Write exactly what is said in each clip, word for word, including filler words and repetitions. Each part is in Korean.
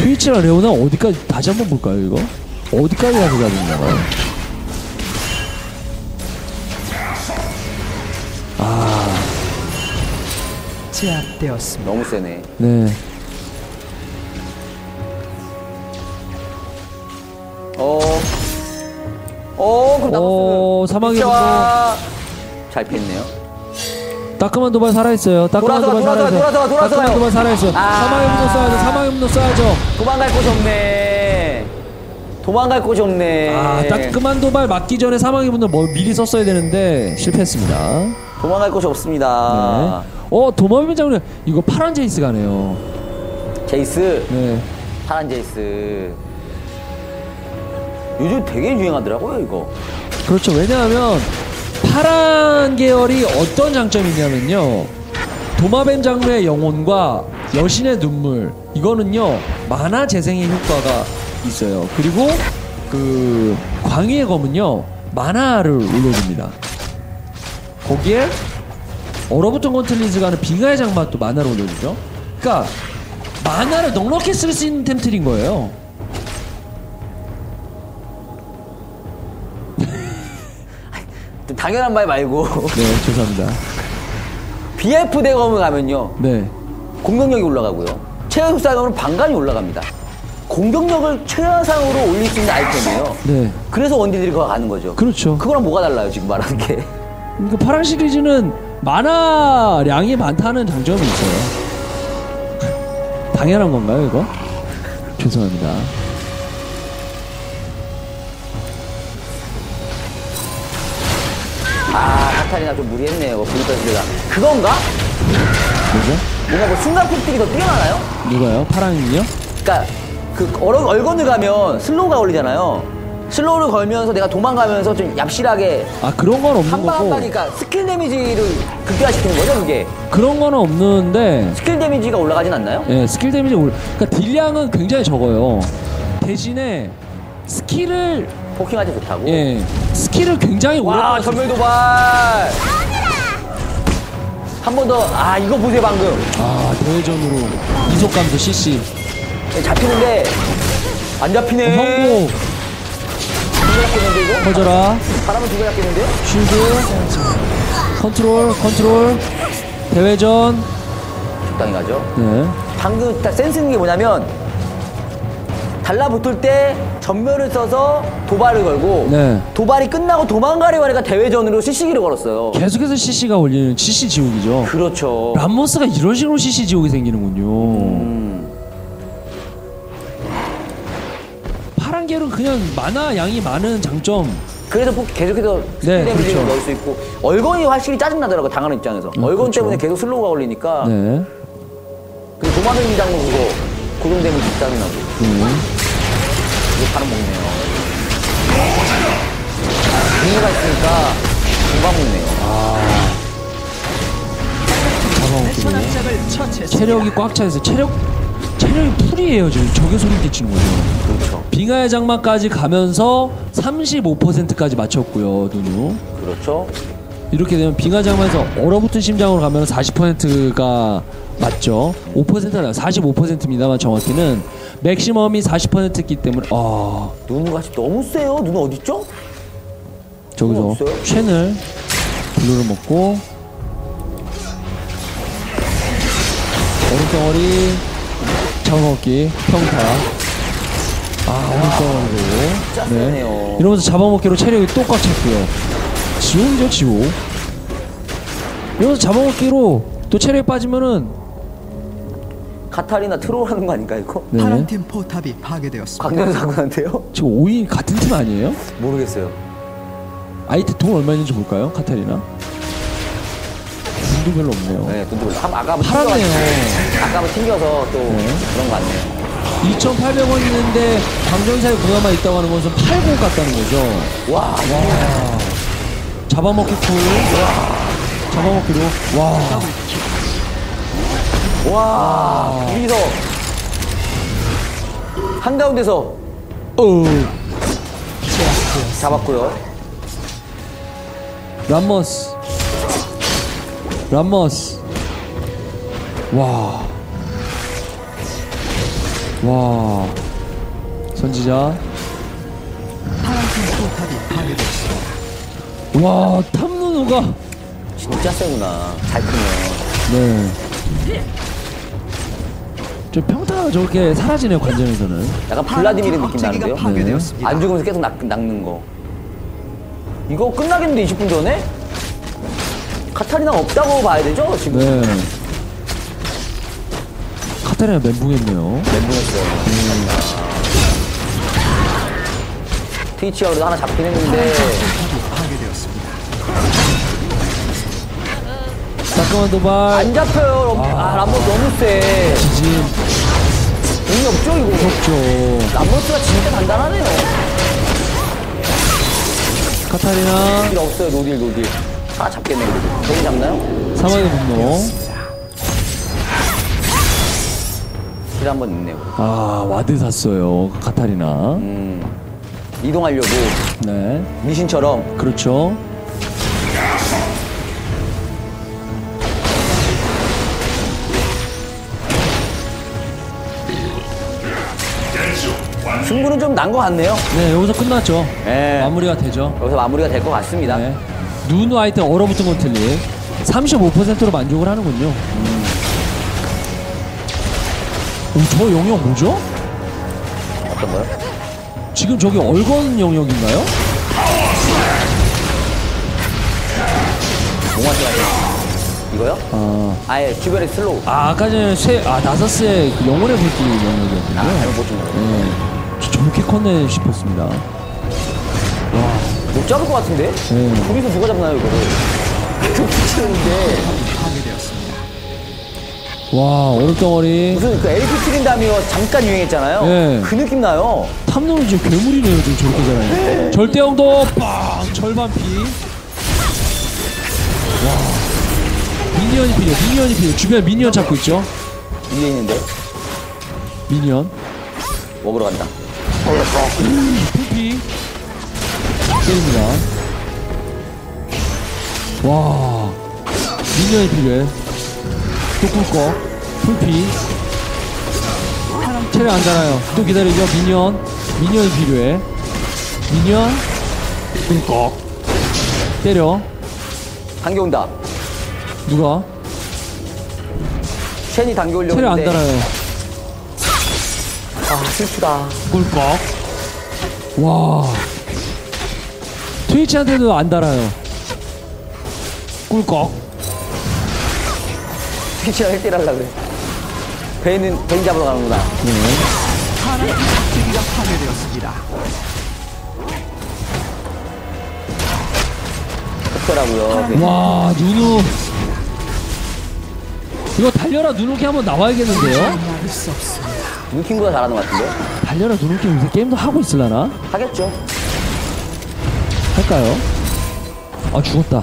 트위치랑 레오나 어디까지 다시 한번 볼까요 이거? 어디까지 가서 잡는가요? 아 제압되었습니다. 너무 세네. 네. 어. 어, 그럼 오, 사망의 분노. 잘 폈네요. 따끔한 도발 살아있어요. 따끔한 돌아서, 도발 돌아서, 살아있어요. 돌아서, 돌아서, 따끔한 도발 살아있어요. 아. 사망의 분노 써야죠. 사망의 분노 써야죠. 도망갈 곳이 없네. 도망갈 곳이 없네. 아, 따끔한 도발 맞기 전에 사망의 분노 뭐 미리 썼어야 되는데 실패했습니다. 도망갈 곳이 없습니다. 네. 어, 도마뱀 장군 이거 파란 제이스 가네요. 제이스. 네. 파란 제이스. 요즘 되게 유행하더라고요, 이거. 그렇죠. 왜냐하면 파란 계열이 어떤 장점이 있냐면요. 도마뱀 장르의 영혼과 여신의 눈물 이거는요 만화 재생의 효과가 있어요. 그리고 그 광희의 검은요 만화를 올려줍니다. 거기에 얼어붙은 건틀리즈가 하는 빙하의 장막도 만화를 올려주죠. 그러니까 만화를 넉넉히 쓸 수 있는 템틀인 거예요. 당연한 말 말고. 네, 죄송합니다. 비에프 대검을 가면요. 네. 공격력이 올라가고요. 최하수사검은 방관이 올라갑니다. 공격력을 최하상으로 올릴 수 있는 아이템이에요. 네. 그래서 원딜들이 그거 가는 거죠. 그렇죠. 그거랑 뭐가 달라요, 지금 말하는 게? 그러니까 파랑 시리즈는 만화량이 많다는 장점이 있어요. 당연한 건가요, 이거? 죄송합니다. 아, 카타리나 좀 무리했네요. 보니까 제가. 그건가? 뭐죠? 뭔가 뭐 순간 폭들이 더 뛰어나나요? 누가요? 파랑이요? 그니까, 그, 얼어, 얼건을 가면 슬로우가 걸리잖아요. 슬로우를 걸면서 내가 도망가면서 좀 얍실하게. 아, 그런 건 없는 한 방 한 거고. 방이니까 스킬 데미지를 극대화시키는 거죠, 그게? 그런 거는 없는데, 스킬 데미지가 올라가진 않나요? 예, 스킬 데미지 올, 그러니까 딜량은 굉장히 적어요. 대신에 스킬을, 포킹할 때 좋다고? 예, 스킬을 굉장히 오래. 와, 전멸 도발! 한 번 더, 아, 이거 보세요, 방금. 아, 대회전으로 이속 감소 씨씨. 잡히는데, 안 잡히네. 어, 성공. 두개 잡겠는데, 이거? 퍼져라. 사람은 두 개 잡겠는데요? 쉴드. 컨트롤, 컨트롤. 대회전. 적당히 가죠. 네. 방금 딱 센스 있는 게 뭐냐면, 달라붙을 때 전멸을 써서 도발을 걸고, 네. 도발이 끝나고 도망가려고 하니까 대회전으로 씨씨기를 걸었어요. 계속해서 씨씨가 올리는 씨씨 지옥이죠. 그렇죠. 람모스가 이런 식으로 씨씨 지옥이 생기는군요. 음. 파란 계열은 그냥 만화 양이 많은 장점. 그래서 포- 계속해서 스킬 네, 데미지를 그렇죠. 넣을 수 있고, 얼건이 확실히 짜증나더라고요, 당하는 입장에서. 음, 얼건 그렇죠. 때문에 계속 슬로우가 걸리니까. 네. 그리고 도마뱀 장로 그거 고정 데미지 짜증나고. 음. 이거 바로 먹네요. 공유가 있으니까 금방 먹네요. 잡아먹고. 천합작을 처치했습니다. 체력이 꽉 차있어요. 체력, 체력이 풀이에요, 지금. 저게 소리 끼치는 거죠. 그렇죠. 빙하의 장막까지 가면서 삼십오 퍼센트까지 맞췄고요, 누누. 그렇죠. 이렇게 되면 빙하 장막에서 얼어붙은 심장으로 가면 사십 퍼센트가 맞죠. 오 퍼센트가 사십오 퍼센트입니다만 정확히는 맥시멈이 사십 퍼센트이기 때문에 아 누누가 지금 너무 세요. 누누 어딨죠? 저기서 없어요? 쉔을 블루를 먹고 얼음덩어리 잡아먹기 평타 아 진짜 얼음덩어리로 네 세네요. 이러면서 잡아먹기로 체력이 또 꽉 찼고요. 지옥이죠 지옥. 이러면서 잡아먹기로 또 체력이 빠지면은 카타리나 트롤 하는 거 아닌가, 이거? 네. 파란팀 포탑이 파괴되었습니다. 광년사군한테요? 지금 오 인 같은 팀 아니에요? 모르겠어요. 아이템 돈 얼마 있는지 볼까요? 카타리나? 돈도 별로 없네요. 네, 돈도 별로. 한, 아까 한번 팔았네요. 튕겨가지고- 아까 한번 튕겨서 또 네. 그런 거 같네요. 이천팔백 원 있는데 광전사에 그나마 있다고 하는 것은 팔고 갔다는 거죠. 와, 와. 잡아먹기 쿨. 잡아먹기로. 와. 와, 여기서 한가운데서 어. 잡았고요. 람머스. 람머스. 와. 와. 선지자. 파란팀 포탑이 파괴되었습니다. 와, 탐누누가. 진짜 세구나. 잘 크면. 네. 저 평타가 저렇게 사라지네요, 관전에서는. 약간 블라디미르 느낌 억제기가 나는데요? 파괴되었습니다. 안 죽으면서 계속 낚, 낚는 거. 이거 끝나겠는데 이십 분 전에? 카타리나가 없다고 봐야 되죠 지금? 네. 카타리나 멘붕했네요. 멘붕했어요. 음. 트위치가 그래도 하나 잡긴 했는데 포탑이 파괴되었습니다. 따끔한 도발. 안 잡혀요. 아, 아 람버스 너무 세. 지진. 의미 없죠 이거? 무섭죠. 람버스가 진짜 단단하네요. 카타리나. 일 없어요 노딜 노딜. 하나 잡겠네 그래도. 저기 잡나요? 사망의 분노. 힐 한번 있네요. 아, 와드 샀어요. 카타리나. 음, 이동하려고 네. 미신처럼. 그렇죠. 승부는 좀 난 것 같네요. 네, 여기서 끝났죠. 네. 마무리가 되죠. 여기서 마무리가 될 것 같습니다. 네. 누누 아이템 얼어붙은 건 틀리. 삼십오 퍼센트로 만족을 하는군요. 음. 오, 저 영역 뭐죠? 어떤 거요? 지금 저기 얼건 영역인가요? 뭐가 좋아요? 이거요? 아, 아예 주변에 슬로우. 아 아까 전에 쇠, 아 나사스의 그 영혼의 불길 아, 영역이었군요. 잘못 보신 거예요. 네. 저 저렇게 컸네 싶었습니다. 못 잡을 것 같은데? 네. 둘이서 누가 잡나요, 이거를? 그 붙이는데. 파괴되었습니다. 와, 얼음덩어리. 무슨 그 엘피 트린다미어 잠깐 유행했잖아요. 네. 그 느낌 나요. 탐노는 지금 괴물이네요, 지금 저렇게 잘하네. 절대형도 빵! 절반 피. 와. 미니언이 필요, 미니언이 필요. 주변에 미니언 찾고 있죠? 위에 있는데. 미니언. 먹으러 간다. 풀피. 때립니다. 와. 미니언이 필요해. 또 꿀꺽. 풀피. 체력 안 달아요. 또 기다리죠. 미니언. 미니언이 필요해. 미니언. 꿀꺽. 때려. 당겨 온다. 누가? 쉔이 당겨 오려고 체력 안 했는데. 달아요. 아, 슬프다. 꿀꺽. 와. 트위치한테도 안 달아요. 꿀꺽. 트위치랑 일 대 일 하려고 그래. 베인은, 베인 잡으러 가는구나. 네. 파란팀 억제기가 파괴되었습니다. 좋더라고요. 와, 누누. 이거 달려라 누누기 한번 나와야겠는데요? 막을 수 없습니다. 누킹보다 잘하는 것 같은데? 달려라 누누기 요새 게임도 하고 있으려나? 하겠죠. 할까요? 아, 죽었다.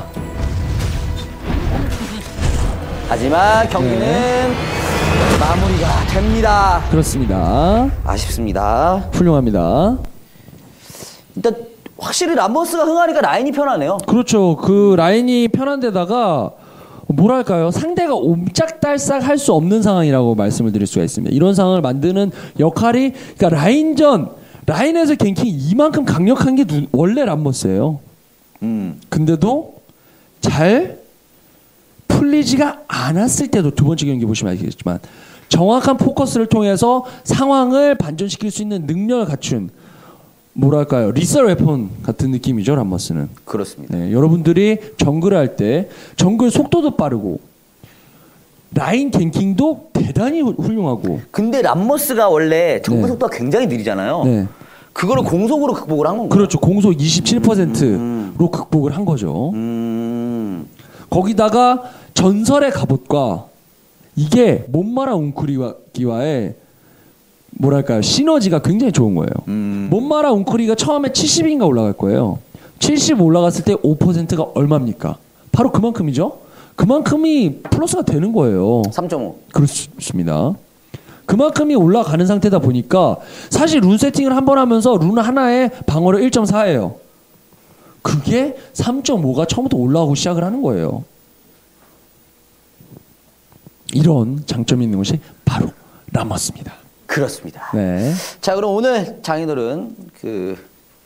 하지만 경기는 네. 마무리가 됩니다. 그렇습니다. 아쉽습니다. 훌륭합니다. 일단 확실히 람버스가 흥하니까 라인이 편하네요. 그렇죠. 그 라인이 편한 데다가 뭐랄까요? 상대가 옴짝달싹 할 수 없는 상황이라고 말씀을 드릴 수가 있습니다. 이런 상황을 만드는 역할이, 그러니까 라인전, 라인에서 갱킹이 이만큼 강력한 게 누, 원래 람버스예요. 음. 근데도 잘 풀리지가 않았을 때도 두 번째 경기 보시면 알겠지만 정확한 포커스를 통해서 상황을 반전시킬 수 있는 능력을 갖춘, 뭐랄까요, 리썰 웨폰 같은 느낌이죠, 람버스는. 그렇습니다. 네, 여러분들이 정글을 할 때 정글 속도도 빠르고 라인 갱킹도 대단히 후- 훌륭하고. 근데 람버스가 원래 정글 네. 속도가 굉장히 느리잖아요. 네. 그거를 공속으로 극복을 한 건가요? 그렇죠. 공속 이십칠 퍼센트로 극복을 한 거죠. 음. 거기다가 전설의 갑옷과 이게 몬마라 웅크리와의 뭐랄까요, 시너지가 굉장히 좋은 거예요. 음. 몬마라 웅크리가 처음에 칠십인가 올라갈 거예요. 칠십 올라갔을 때 오 퍼센트가 얼마입니까? 바로 그만큼이죠. 그만큼이 플러스가 되는 거예요. 삼 점 오. 그렇습니다. 그만큼이 올라가는 상태다 보니까 사실 룬 세팅을 한 번 하면서 룬 하나에 방어력 일 점 사예요. 그게 삼 점 오가 처음부터 올라가고 시작을 하는 거예요. 이런 장점이 있는 것이 바로 람버스입니다. 그렇습니다. 네. 자, 그럼 오늘 장인어른 그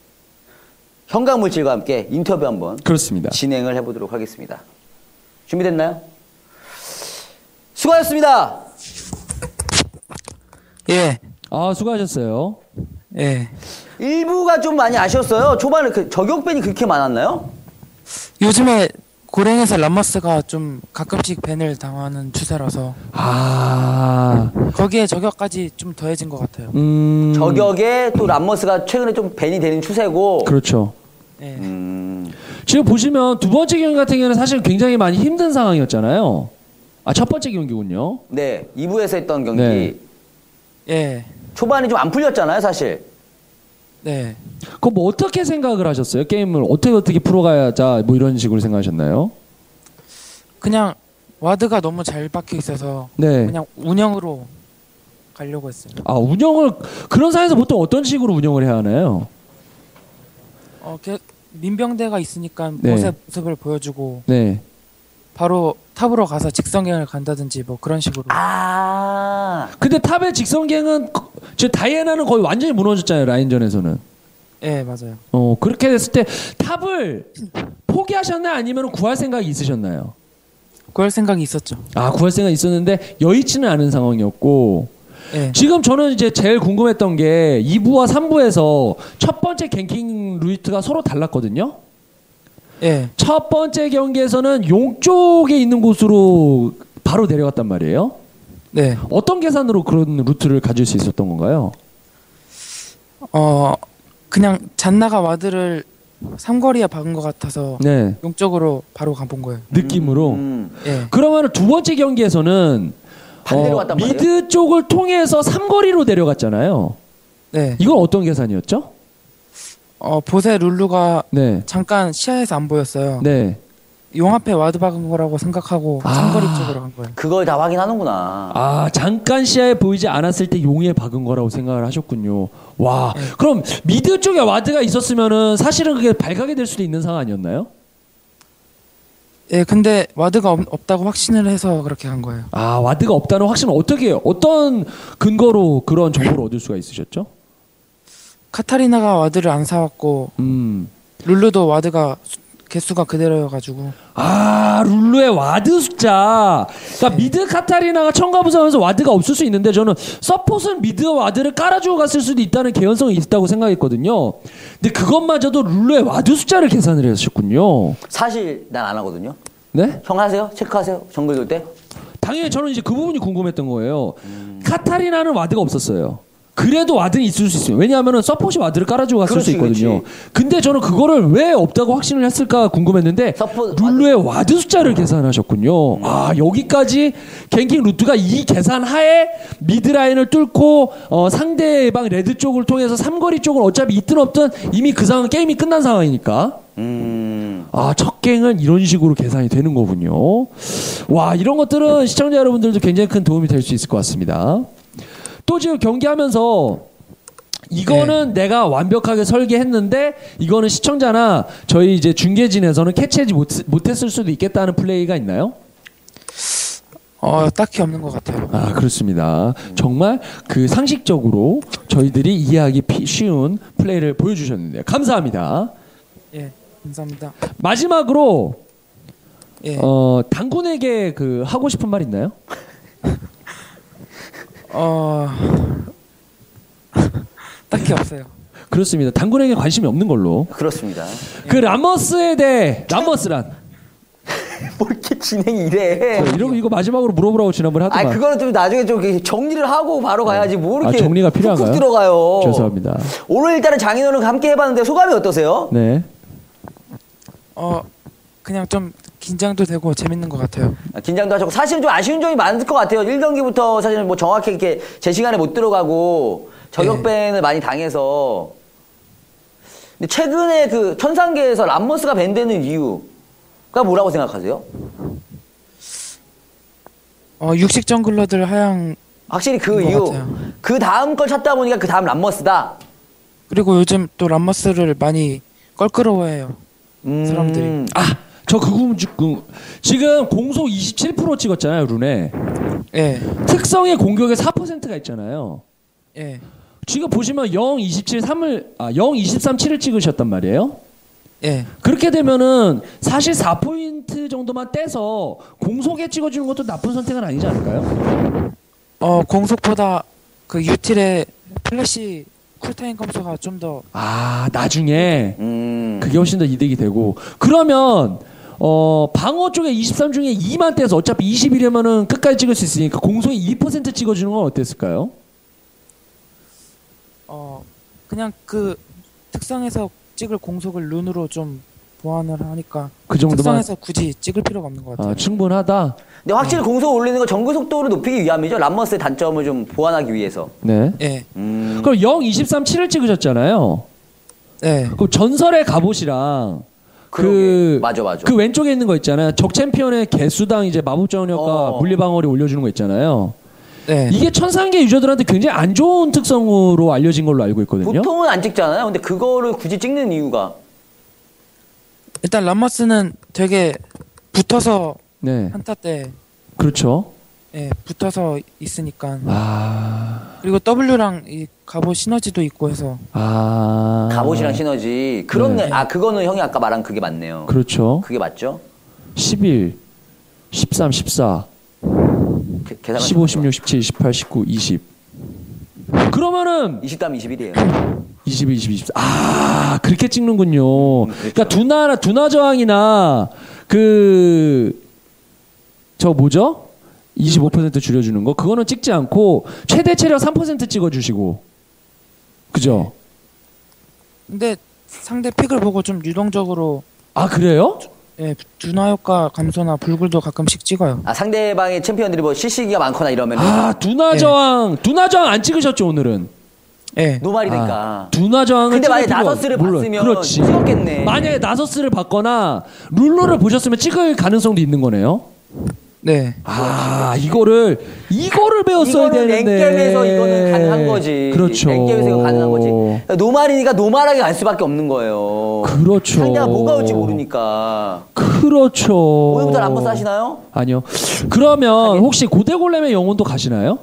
형광물질과 함께 인터뷰 한번 그렇습니다. 진행을 해보도록 하겠습니다. 준비됐나요? 수고하셨습니다. 예, 아, 수고하셨어요. 예. 일부가 좀 많이 아쉬웠어요. 초반에 그 저격밴이 그렇게 많았나요? 요즘에 고랭에서 람머스가 좀 가끔씩 밴을 당하는 추세라서 아, 거기에 저격까지 좀 더해진 것 같아요. 음. 저격에 또 람머스가 최근에 좀 밴이 되는 추세고. 그렇죠. 예. 음, 지금 보시면 두 번째 경기 같은 경우는 사실 굉장히 많이 힘든 상황이었잖아요. 아, 첫 번째 경기군요. 네. 이 부에서 했던 경기. 네. 예. 초반에 좀 안 풀렸잖아요, 사실. 네. 그럼 뭐 어떻게 생각을 하셨어요? 게임을 어떻게 어떻게 풀어가자 뭐 이런 식으로 생각하셨나요? 그냥 와드가 너무 잘 박혀 있어서 네. 그냥 운영으로 가려고 했어요. 아, 운영을 그런 상황에서 보통 어떤 식으로 운영을 해야 하나요? 어, 게, 민병대가 있으니까 네. 모습, 모습을 보여주고 네. 바로 탑으로 가서 직선갱을 간다든지 뭐 그런 식으로. 아. 근데 탑의 직선갱은 거- 저 다이애나는 거의 완전히 무너졌잖아요, 라인전에서는. 예, 맞아요. 어, 그렇게 됐을 때 탑을 포기하셨나요? 아니면 구할 생각이 있으셨나요? 그럴 생각이 있었죠. 아, 구할 생각이 있었는데 여의치는 않은 상황이었고. 예. 지금 저는 이제 제일 궁금했던 게 이 부와 삼 부에서 첫 번째 갱킹 루이트가 서로 달랐거든요. 예. 첫 번째 경기에서는 용 쪽에 있는 곳으로 바로 내려갔단 말이에요. 네. 어떤 계산으로 그런 루트를 가질 수 있었던 건가요? 어, 그냥 잔나가 와드를 삼거리에 박은 것 같아서 네, 용쪽으로 바로 가본 거예요. 느낌으로. 음. 예. 그러면 두 번째 경기에서는 반대로 갔단 말이에요? 미드 쪽을 통해서 삼거리로 내려갔잖아요. 네. 이건 어떤 계산이었죠? 어, 보세 룰루가 네, 잠깐 시야에서 안 보였어요. 네. 용 앞에 와드 박은 거라고 생각하고 아. 삼거리 쪽으로 간 거예요. 그걸 다 확인하는구나. 아, 잠깐 시야에 보이지 않았을 때 용에 박은 거라고 생각을 하셨군요. 와, 네. 그럼 미드 쪽에 와드가 있었으면은 사실은 그게 발각이 될 수도 있는 상황 아니었나요? 예, 근데 와드가 없, 없다고 확신을 해서 그렇게 간 거예요. 아, 와드가 없다는 확신은 어떻게, 어떤 근거로 그런 정보를 얻을 수가 있으셨죠? 카타리나가 와드를 안 사왔고 음. 룰루도 와드가 수- 개수가 그대로여가지고. 아, 룰루의 와드 숫자. 그러니까 미드 카타리나가 청가부상에서 와드가 없을 수 있는데 저는 서폿은 미드 와드를 깔아주고 갔을 수도 있다는 개연성이 있다고 생각했거든요. 근데 그것마저도 룰루의 와드 숫자를 계산을 하셨군요. 사실 난 안 하거든요. 네? 형 하세요? 체크하세요? 정글 돌 때? 당연히 저는 이제 그 부분이 궁금했던 거예요. 카타리나는 와드가 없었어요. 그래도 와드는 있을 수 있어요. 왜냐하면 서폿이 와드를 깔아주고 갔을 그렇지, 수 있거든요. 그렇지. 근데 저는 그거를 왜 없다고 확신을 했을까 궁금했는데 서폿 룰루의 와드 숫자를 계산하셨군요. 아, 여기까지 갱킹 루트가 이 계산 하에 미드라인을 뚫고 어, 상대방 레드 쪽을 통해서 삼거리 쪽을 어차피 있든 없든 이미 그 상황 게임이 끝난 상황이니까. 음. 아, 첫 갱은 이런 식으로 계산이 되는 거군요. 와, 이런 것들은 시청자 여러분들도 굉장히 큰 도움이 될 수 있을 것 같습니다. 또 지금 경기하면서 이거는 내가 완벽하게 설계했는데 이거는 시청자나 저희 이제 중계진에서는 캐치하지 못, 못했을 수도 있겠다는 플레이가 있나요? 어, 딱히 없는 것 같아요. 아, 그렇습니다. 정말 그 상식적으로 저희들이 이해하기 피- 쉬운 플레이를 보여주셨는데요. 감사합니다. 예, 감사합니다. 마지막으로 예. 어, 당군에게 그 하고 싶은 말 있나요? 어, 딱히 없어요. 그렇습니다. 당군에게 관심이 없는 걸로. 그렇습니다. 그 라머스에 대해 라머스란 뭐 이렇게 진행이 이래. 저 이러고 이거 마지막으로 물어보라고 지난번에 아, 하더만. 그거는 좀 나중에 좀 이렇게 정리를 하고 바로 가야지. 뭐 이렇게 아, 정리가 필요한가요? 훅훅 들어가요. 죄송합니다. 오늘 일단은 장인어른 함께 해봤는데 소감이 어떠세요? 네. 어, 그냥 좀 긴장도 되고 재밌는 것 같아요. 아, 긴장도 하셨고 사실은 좀 아쉬운 점이 많을 것 같아요. 일 경기부터 사실은 뭐 정확히 이렇게 제 시간에 못 들어가고 저격밴을 많이 당해서. 근데 최근에 그 천상계에서 람머스가 밴되는 이유가 뭐라고 생각하세요? 어, 육식 정글러들 하향. 확실히 그 것 이유. 같아요. 그 다음 걸 찾다 보니까 그 다음 람머스다. 그리고 요즘 또 람머스를 많이 껄끄러워해요. 음, 사람들이. 아, 저 그거 그, 지금 공속 이십칠 퍼센트 찍었잖아요, 룬에. 예. 특성의 공격에 사 퍼센트가 있잖아요. 예. 지금 보시면 영, 이십칠, 삼을 아, 영, 이십삼, 칠을 찍으셨단 말이에요. 예. 그렇게 되면은 사실 사 포인트 정도만 떼서 공속에 찍어주는 것도 나쁜 선택은 아니지 않을까요? 어 공속보다 그 유틸의 플래시 쿨타임 감소가 좀 더 아 나중에 음. 그게 훨씬 더 이득이 되고 그러면 어 방어 쪽에 이십삼 중에 이만 떼서 어차피 이십이려면은 끝까지 찍을 수 있으니까 공속에 이 퍼센트 찍어주는 건 어땠을까요? 어 그냥 그 특성에서 찍을 공속을 룬으로 좀 보완을 하니까 그 정도만 특성에서 굳이 찍을 필요가 없는 것 같아요. 아, 충분하다. 근데 확실히 공속 올리는 건 전구 속도를 높이기 위함이죠. 람머스의 단점을 좀 보완하기 위해서. 네. 예. 음. 그럼 영, 이십삼, 칠을 찍으셨잖아요. 예. 그럼 전설의 갑옷이랑 그, 그러게. 맞아, 맞아. 그 왼쪽에 있는 거 있잖아요. 적 챔피언의 개수당 이제 마법자원 효과 어. 물리방어를 올려주는 거 있잖아요. 네. 이게 천상계 유저들한테 굉장히 안 좋은 특성으로 알려진 걸로 알고 있거든요. 보통은 안 찍잖아요. 근데 그거를 굳이 찍는 이유가 일단 람머스는 되게 붙어서 네. 한타 때 그렇죠. 예, 붙어서 있으니까 아, 그리고 W랑 이 갑옷 시너지도 있고 해서 아. 갑옷이랑 시너지. 그런 네. 네. 아 그거는 형이 아까 말한 그게 맞네요. 그렇죠. 그게 맞죠? 십일, 십삼, 십사, 게- 계산은 십오, 십육, 십칠, 십팔, 십구, 이십. 그러면은 이십 다음 이십일이에요. 이십일, 이십이, 이십사. 아, 그렇게 찍는군요. 그러니까 두나 두나 저항이나 그 저 뭐죠? 이십오 퍼센트 줄여주는 거 그거는 찍지 않고 최대 체력 삼 퍼센트 찍어주시고 그죠? 근데 상대 픽을 보고 좀 유동적으로 아 그래요? 예, 두나 효과 감소나 불굴도 가끔씩 찍어요. 아 상대방의 챔피언들이 뭐 실시기가 많거나 이러면 아 두나 네. 저항 두나 저항 안 찍으셨죠 오늘은? 예. 노말이니까. 아, 두나 저항은 근데 만약에 찍을 필요가 나서스를 없- 물론, 봤으면 그렇지. 찍었겠네. 만약에 나서스를 봤거나 룰러를 보셨으면 찍을 가능성도 있는 거네요. 네. 아 이거를 이거를 배웠어야 이거는 되는데 랭겜에서 이거는 가능한 거지. 그렇죠. 랭겜에서 이거 가능한 거지. 노말이니까 노말하게 갈 수밖에 없는 거예요. 그렇죠. 상대가 뭐가 올지 모르니까. 그렇죠. 오늘부터 람버스 하시나요? 아니요. 그러면 혹시 고대골렘의 영혼도 가시나요?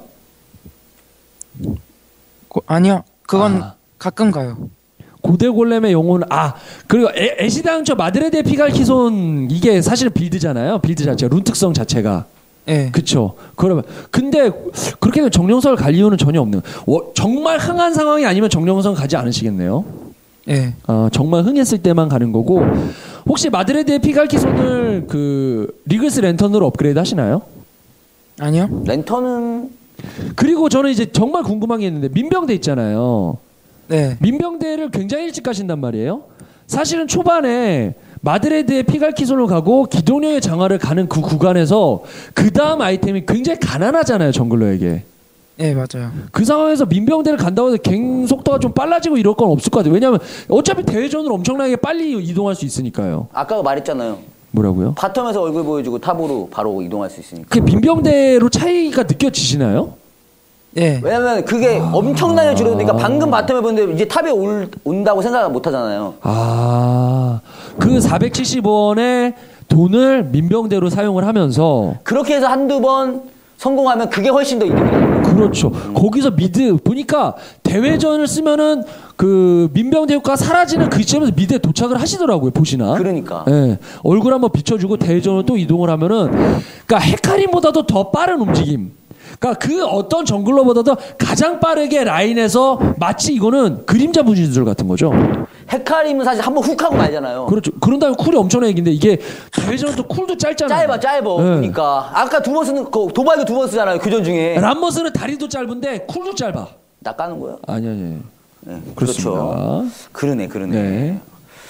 고, 아니요. 그건 아. 가끔 가요. 고대골렘의 영혼 아 그리고 에, 에시당초 마드레드의 피갈키손 이게 사실은 빌드잖아요. 빌드 자체 룬 특성 자체가 예. 그쵸. 그러면 근데 그렇게 되면 정령석을 갈 이유는 전혀 없는. 워, 정말 흥한 상황이 아니면 정령석 가지 않으시겠네요. 예. 어, 정말 흥했을 때만 가는 거고 혹시 마드레드의 피갈키손을 그 리그스 랜턴으로 업그레이드 하시나요? 아니요. 랜턴은 그리고 저는 이제 정말 궁금한 게 있는데 민병대 있잖아요. 네. 민병대를 굉장히 일찍 가신단 말이에요. 사실은 초반에 마드레드의 피갈키손을 가고 기동령의 장화를 가는 그 구간에서 그 다음 아이템이 굉장히 가난하잖아요 정글러에게. 예, 맞아요. 그 상황에서 민병대를 간다고 해서 갱 속도가 좀 빨라지고 이럴 건 없을 것 같아요. 왜냐하면 어차피 대회전으로 엄청나게 빨리 이동할 수 있으니까요. 아까 말했잖아요. 뭐라고요? 바텀에서 얼굴 보여주고 탑으로 바로 이동할 수 있으니까. 그 민병대로 차이가 느껴지시나요? 예. 왜냐면 그게 엄청나게 줄어드니까 방금 바텀에 보는데 이제 탑에 올, 온다고 생각을 못 하잖아요. 아, 그 사백칠십 원의 돈을 민병대로 사용을 하면서 그렇게 해서 한두 번 성공하면 그게 훨씬 더 이득이 돼요. 그렇죠. 거기서 미드 보니까 대회전을 쓰면은 그 민병대 효과 사라지는 그 시점에서 미드에 도착을 하시더라고요. 보시나? 그러니까. 예. 얼굴 한번 비춰주고 대회전을 또 이동을 하면은 그러니까 헤카림보다도 더 빠른 움직임. 그러니까 그 어떤 정글러보다도 가장 빠르게 라인에서 마치 이거는 그림자 분신술 같은 거죠. 헤카림은 사실 한번 훅 하고 말잖아요. 그렇죠. 그런 다음에 쿨이 엄청나게 긴데 이게 대회전은 또 쿨도 짧잖아요. 짧아, 짧아. 네. 그러니까. 아까 두 번 쓰는, 그 도발도 두 번 쓰잖아요. 교전 중에. 람머스는 다리도 짧은데 쿨도 짧아. 나 까는 거예요? 아니 아니. 네. 그렇습니다. 그렇죠. 그러네, 그러네. 네.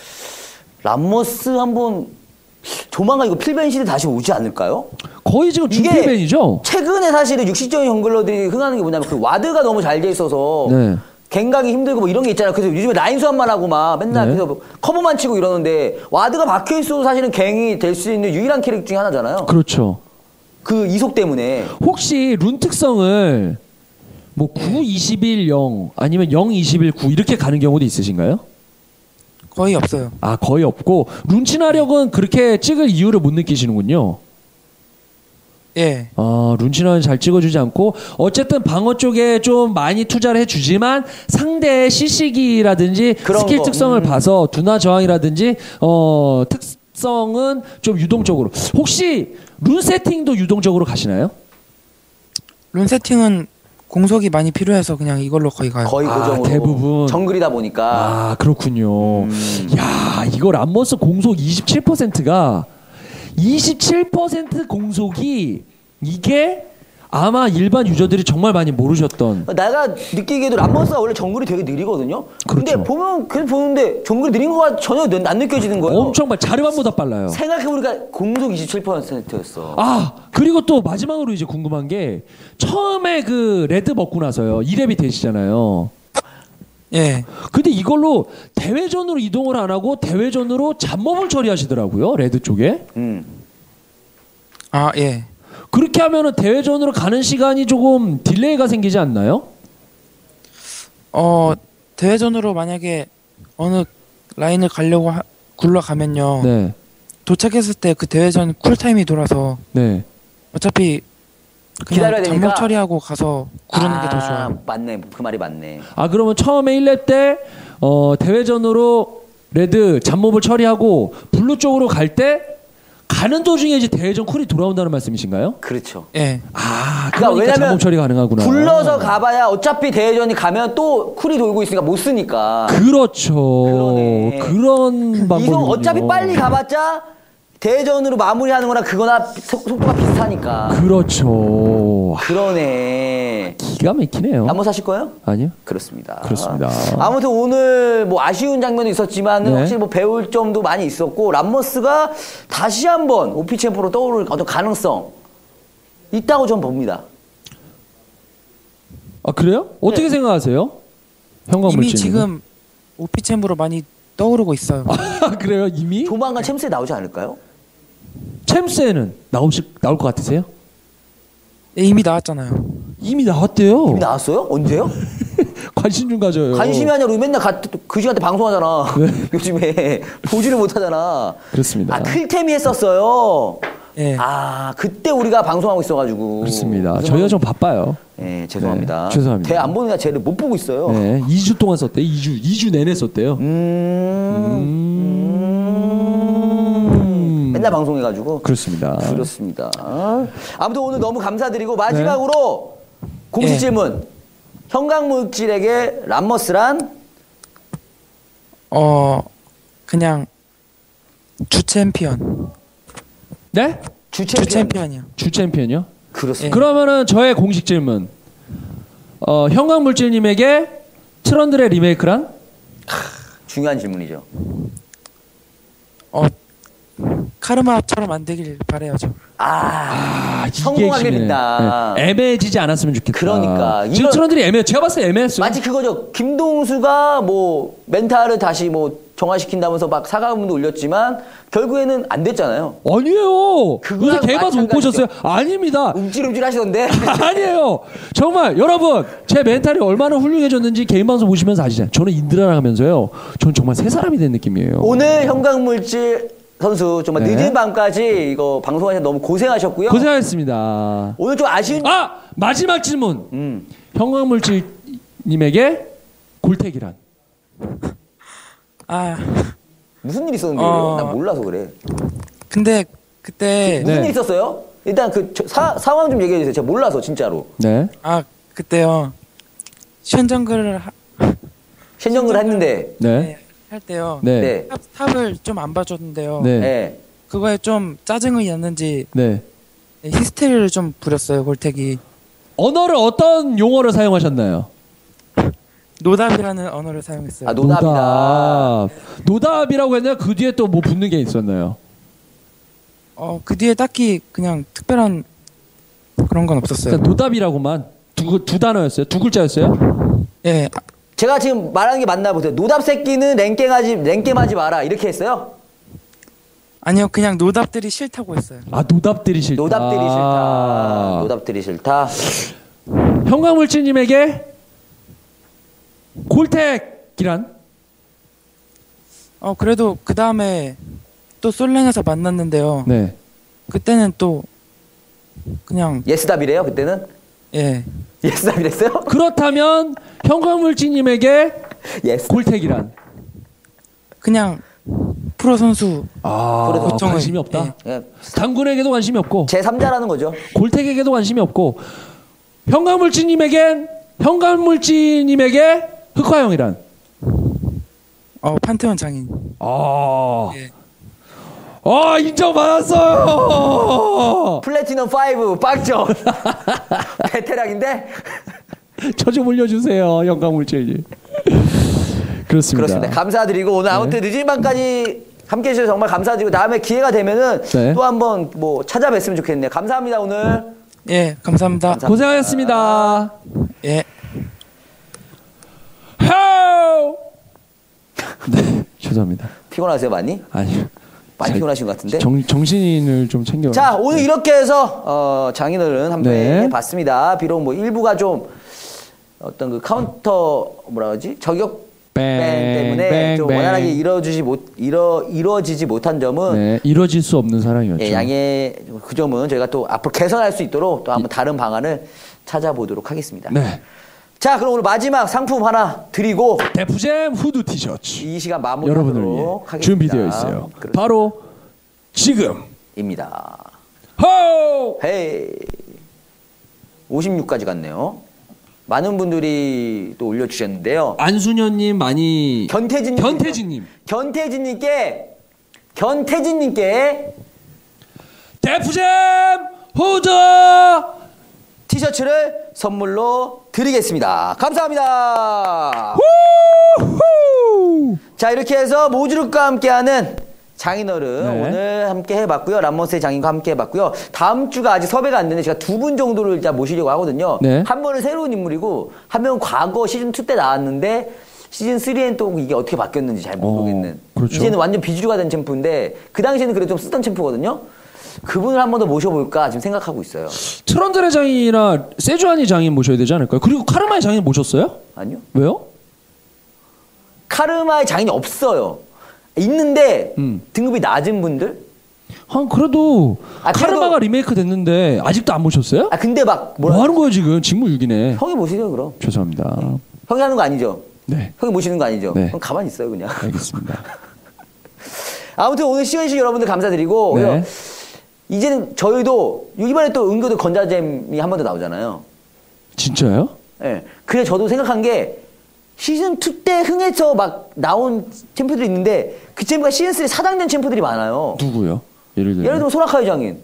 람머스 한번 조만간 이거 필벤 시대 다시 오지 않을까요? 거의 지금 이게 준비벤이죠. 최근에 사실은 육십점의 정글러들이 흥하는 게 뭐냐면 그 와드가 너무 잘 돼 있어서 네. 갱각이 힘들고 뭐 이런 게 있잖아요. 그래서 요즘에 라인 수업만 하고 막 맨날 네. 그래서 뭐 커버만 치고 이러는데 와드가 박혀 있어도 사실은 갱이 될 수 있는 유일한 캐릭 중에 하나잖아요. 그렇죠. 그 이속 때문에. 혹시 룬 특성을 뭐 구, 이십일, 영 아니면 영, 이십일, 구 이렇게 가는 경우도 있으신가요? 거의 없어요. 아 거의 없고 룬 친화력은 그렇게 찍을 이유를 못 느끼시는군요. 예. 아, 룬치는 잘 찍어주지 않고 어쨌든 방어 쪽에 좀 많이 투자를 해주지만 상대의 시시기라든지 그런 스킬 거. 특성을 음. 봐서 둔화 저항이라든지 어 특성은 좀 유동적으로 혹시 룬 세팅도 유동적으로 가시나요? 룬 세팅은 공속이 많이 필요해서 그냥 이걸로 거의 가요. 거의 아, 고정으로 대부분. 정글이다 보니까 아 그렇군요. 음. 야 이거 람머스 공속 이십칠 퍼센트가 이십칠 퍼센트 공속이 이게 아마 일반 유저들이 정말 많이 모르셨던 내가 느끼기에도 람머스가 원래 정글이 되게 느리거든요. 근데 그렇죠. 보면 그냥 보는데 정글이 느린 거가 전혀 느- 안 느껴지는 거예요. 엄청 빨 자르반보다 빨라요. 생각해보니까 공속 이십칠 퍼센트였어. 아 그리고 또 마지막으로 이제 궁금한 게 처음에 그 레드 먹고 나서요 이 렙이 되시잖아요. 예. 근데 이걸로 대회전으로 이동을 안 하고 대회전으로 잡몹을 처리하시더라고요 레드 쪽에. 음. 아, 예. 그렇게 하면은 대회전으로 가는 시간이 조금 딜레이가 생기지 않나요? 어, 대회전으로 만약에 어느 라인을 가려고 하, 굴러가면요. 네, 도착했을 때 그 대회전 쿨타임이 돌아서 네. 어차피 기다려야 그냥 되니까? 장목 처리하고 가서 구르는 게 더 좋아요. 맞네. 그 말이 맞네. 아 그러면 처음에 일 렙 때 어, 대회전으로 레드 잡몹을 처리하고 블루 쪽으로 갈 때 가는 도중에 이제 대회전 쿨이 돌아온다는 말씀이신가요? 그렇죠. 예. 아 그러니까 그러니까 왜냐면 잡몹 처리 가능하구나. 굴러서 가봐야 어차피 대회전이 가면 또 쿨이 돌고 있으니까 못 쓰니까. 그렇죠. 그러네. 그런 방법이 이동 어차피 빨리 가봤자 대회전으로 마무리하는 거랑 그거나 속, 속도가 비슷하니까. 그렇죠. 그러네. 기가 막히네요. 한번 사실 거예요? 아니요. 그렇습니다. 그렇습니다. 아무튼 오늘 뭐 아쉬운 장면도 있었지만 네. 확실히 뭐 배울 점도 많이 있었고 람머스가 다시 한번 오피 챔프로 떠오를 어떤 가능성 있다고 좀 봅니다. 아 그래요? 어떻게 네. 생각하세요? 현광물질 이미 지금 오피챔으로 많이 떠오르고 있어요. 아 그래요 이미? 조만간 챔스에 나오지 않을까요? 챔스에는 나오실 나올 것 같으세요? 예, 이미 나왔잖아요. 이미 나왔대요. 이미 나왔어요? 언제요? 관심 좀 가져요. 관심이 아니라 우리 맨날 가, 그 시간대 방송하잖아. 요즘에 보지를 못하잖아. 그렇습니다. 아 클템이 했었어요. 예. 아 그때 우리가 방송하고 있어가지고. 그렇습니다. 그래서 저희가 좀 바빠요. 네 죄송합니다. 네, 죄송합니다. 대 안 보니까 쟤를 못 보고 있어요. 네, 이 주 동안 썼대요. 이 주 이 주 내내 썼대요. 음, 음. 맨날 방송해가지고. 그렇습니다. 그렇습니다. 아무튼 오늘 너무 감사드리고 마지막으로 공식 예. 질문. 형광물질에게 람머스란 어, 그냥 주 챔피언. 네? 주 주 챔피언. 챔피언이요. 주 챔피언이요? 그렇습니다. 그러면은 저의 공식 질문. 어, 형광물질님에게 트런들의 리메이크란? 중요한 질문이죠. 어, 카르마처럼 안 되길 바래요, 저. 아, 아, 이게 성공하게 핵심이네. 된다. 네, 애매해지지 않았으면 좋겠다. 그러니까. 지금 이런- 트런들이 애매해. 제가 봤을 때 애매했어요. 마치 그거죠. 김동수가 뭐 멘탈을 다시 뭐 정화시킨다면서 막 사과문도 올렸지만 결국에는 안 됐잖아요. 아니에요. 그거랑 요새 개방송 못 마찬가지죠. 보셨어요? 아닙니다. 움찔움찔 하시던데. 아니에요. 정말 여러분 제 멘탈이 얼마나 훌륭해졌는지 개인 방송 보시면서 아시잖아요. 저는 인드라랑 하면서요. 저는 정말 새 사람이 된 느낌이에요. 오늘 형광물질 선수 정말 네. 늦은 밤까지 이거 방송하셔서 너무 고생하셨고요. 고생하셨습니다. 오늘 좀 아쉬운 아 마지막 질문. 음. 형광물질님에게 골택이란? 아, 무슨 일 있었는데 어. 나 몰라서 그래. 근데 그때 무슨 네. 일 있었어요? 일단 그 저- 사, 상황 좀 얘기해 주세요. 제가 몰라서 진짜로. 네. 아, 그때요. 쉔정글을 하, 신정을 했는데. 네. 네, 할 때요. 네. 네. 탑, 탑을 좀 안 봐줬는데요. 네. 네. 그거에 좀 짜증이 났는지 네. 네, 히스테리를 좀 부렸어요, 골택이. 언어를 어떤 용어를 사용하셨나요? 노답이라는 언어를 사용했어요. 아, 노답이다. 노답. 노답이라고 했나요? 그 뒤에 또 뭐 붙는 게 있었나요? 어, 그 뒤에 딱히 그냥 특별한 그런 건 없었어요. 그러니까 노답이라고만 두, 두 단어였어요? 두 글자였어요? 예, 아, 제가 지금 말하는 게 맞나 보세요. 노답 새끼는 랭겜하지 랭겜하지 마라 이렇게 했어요. 아니요, 그냥 노답들이 싫다고 했어요. 아 노답들이 싫다. 노답들이 싫다. 노답들이 싫다. 형광물질님에게 골택이란? 어, 그래도 그 다음에 또 솔랭에서 만났는데요. 네. 그때는 또 그냥 예스답이래요 그때는? 예. 예스답이랬어요? 그렇다면 형광물질님에게 예스. 골택이란? 그냥 프로 선수 아, 그래도 보통은- 관심이 없다. 예. 예. 당군에게도 관심이 없고 제삼자라는 거죠. 골택에게도 관심이 없고 형광물질님에겐 형광물질님에게 흑화형이란? 어 판테온 장인. 아, 예. 아 인정받았어요. 플래티넘 오 빡죠. 베테랑인데? 저 좀 올려주세요, 형광물질님. 그렇습니다. 그렇습니다. 감사드리고 오늘 아무튼 늦은 밤까지 함께 해주셔서 정말 감사드리고 다음에 기회가 되면은 네. 또 한번 뭐 찾아뵀으면 좋겠네요. 감사합니다 오늘. 예, 감사합니다. 감사- 고생하셨습니다. 예. 하우! 네, 죄송합니다. 피곤하세요 많이? 아니, 많이 자, 피곤하신 것 같은데. 정, 정신을 좀 챙겨. 자 오늘 이렇게 해서 어, 장인어른 한번 네. 해봤습니다. 비록 뭐 일부가 좀 어떤 그 카운터 뭐라 그러지 저격 뱅 때문에 뱅, 좀 뱅. 원활하게 이루어지지 못 이뤄 이루어지지 못한 점은 네, 이뤄질 수 없는 사랑이었죠. 예, 양해 그 점은 저희가 또 앞으로 개선할 수 있도록 또 한번 다른 방안을 찾아보도록 하겠습니다. 네. 자 그럼 오늘 마지막 상품 하나 드리고 데프잼 후드 티셔츠 이 시간 여러분을 마무리하도록 위해 하겠습니다. 준비되어 있어요. 그렇- 바로 지금. 입니다. 호! 헤이 오십육까지 갔네요. 많은 분들이 또 올려주셨는데요. 안순현님 많이. 견태진 견태진님. 견태진님께 견태진님께 데프잼 후드 티셔츠를 선물로 드리겠습니다. 감사합니다. 후! 자 이렇게 해서 모주룩과 함께하는 장인어른 네. 오늘 함께 해봤고요. 람머스의 장인과 함께 해봤고요. 다음 주가 아직 섭외가 안 되는데 제가 두 분 정도를 일단 모시려고 하거든요. 네. 한 분은 새로운 인물이고 한 명은 과거 시즌 투 때 나왔는데 시즌 쓰리엔 또 이게 어떻게 바뀌었는지 잘 모르겠는. 어, 그렇죠. 이제는 완전 비주류가 된 챔프인데 그 당시에는 그래도 좀 쓰던 챔프거든요. 그분을 한 번 더 모셔볼까 지금 생각하고 있어요. 트런들의 장인이나 세주아니 장인 모셔야 되지 않을까요? 그리고 카르마의 장인 모셨어요? 아니요? 왜요? 카르마의 장인이 없어요. 있는데 음. 등급이 낮은 분들? 아, 그래도 아, 그래도- 카르마가 리메이크 됐는데 아직도 안 모셨어요? 아 근데 막 뭐 뭐라 하는 거예요 지금? 직무유기네. 형이 모시죠 그럼. 죄송합니다. 형이 하는 거 아니죠? 네, 형이 모시는 거 아니죠? 네. 그럼 가만히 있어요 그냥. 알겠습니다. 아무튼 오늘 시원시 여러분들 감사드리고 네. 그래서 이제는 저희도 이번에 또 은교도 건자잼이 한 번 더 나오잖아요. 진짜요? 예. 그래 저도 생각한 게 시즌 투 때 흥해서 막 나온 챔프들이 있는데 그 챔프가 시즌 쓰리 사장된 챔프들이 많아요. 누구요? 예를 들면. 예를 들면 소라카이 장인,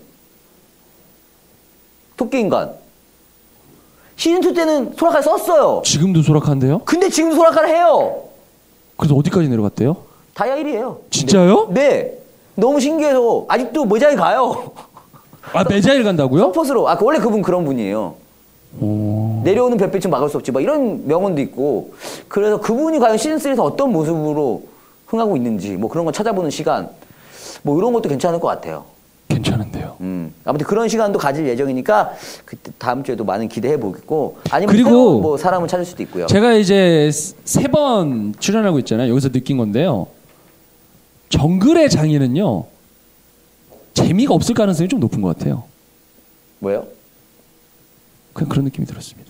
토끼인간. 시즌 투 때는 소라카이 썼어요. 지금도 소락한데요? 근데 지금 소라카를 해요. 그래서 어디까지 내려갔대요? 다이아 일이에요. 진짜요? 네. 너무 신기해서 아직도 모자에 가요. 아, 메자일 간다고요? 서폿으로. 아, 원래 그분 그런 분이에요. 오. 내려오는 별빛은 막을 수 없지. 막 이런 명언도 있고. 그래서 그분이 과연 시즌 쓰리에서 어떤 모습으로 흥하고 있는지 뭐 그런 거 찾아보는 시간 뭐 이런 것도 괜찮을 것 같아요. 괜찮은데요. 음. 아무튼 그런 시간도 가질 예정이니까 그때 다음 주에도 많은 기대해 보겠고 아니면 그리고 새로운 뭐 사람을 찾을 수도 있고요. 제가 이제 세 번 출연하고 있잖아요. 여기서 느낀 건데요. 정글의 장인은요. 재미가 없을 가능성이 좀 높은 것 같아요. 뭐예요? 그냥 그런 느낌이 들었습니다.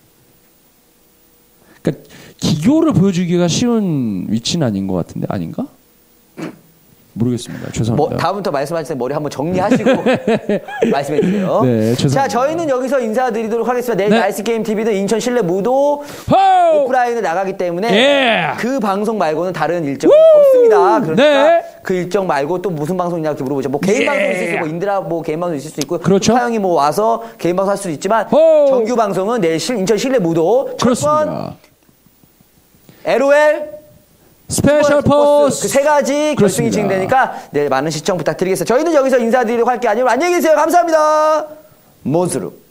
그러니까 기교를 보여주기가 쉬운 위치는 아닌 것 같은데 아닌가? 모르겠습니다. 죄송합니다. 뭐 다음부터 말씀하실 때 머리 한번 정리하시고 말씀해 주세요. 네, 죄송합니다. 자, 저희는 여기서 인사드리도록 하겠습니다. 내일 네. 나이스 게임 티비는 인천 실내 무도 호우! 오프라인을 나가기 때문에 예! 그 방송 말고는 다른 일정이 없습니다. 그러니까 네. 그 일정 말고 또 무슨 방송이냐 이렇게 물어보죠. 뭐 개인 예! 방송 있을 수 있고 인드라 뭐 개인 방송 있을 수 있고 그렇죠. 형이 뭐 와서 개인 방송 할 수도 있지만 호우! 정규 방송은 내일 실, 인천 실내 무도 그렇습니다. 엘오엘 스페셜 포스 그 세 가지 결승이 그렇습니다. 진행되니까 네, 많은 시청 부탁드리겠습니다. 저희는 여기서 인사드리도록 할게요. 아니면 안녕히 계세요. 감사합니다. 모스루.